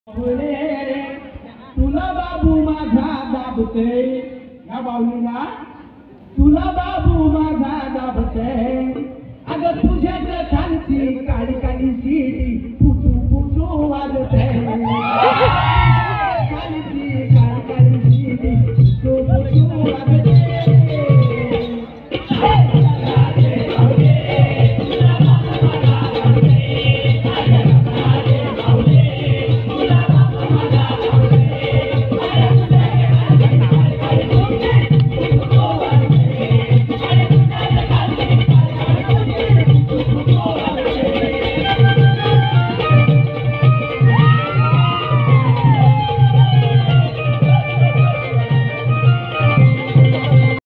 रे तुला बाबू माझा दाबते या बाबूला तुला बाबू माझा दाबते अगं तुझ्याच खालची काळी काळी शिडी